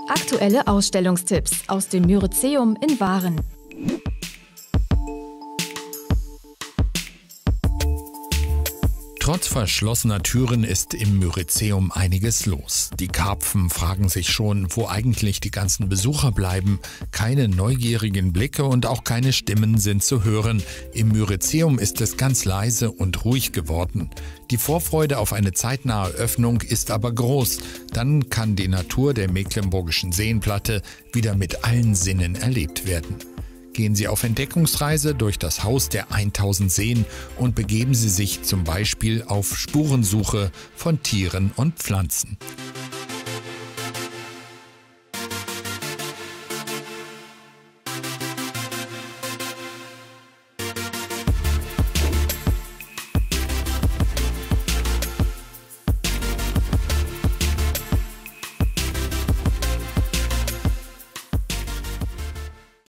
Aktuelle Ausstellungstipps aus dem Myrizeum in Waren. Trotz verschlossener Türen ist im Myrizeum einiges los. Die Karpfen fragen sich schon, wo eigentlich die ganzen Besucher bleiben. Keine neugierigen Blicke und auch keine Stimmen sind zu hören. Im Myrizeum ist es ganz leise und ruhig geworden. Die Vorfreude auf eine zeitnahe Öffnung ist aber groß. Dann kann die Natur der Mecklenburgischen Seenplatte wieder mit allen Sinnen erlebt werden. Gehen Sie auf Entdeckungsreise durch das Haus der 1000 Seen und begeben Sie sich zum Beispiel auf Spurensuche von Tieren und Pflanzen.